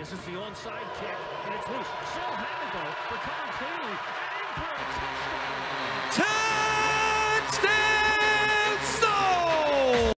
This is the onside kick, and it's loose. Still had it, though. Recovering cleanly, and in for a touchdown.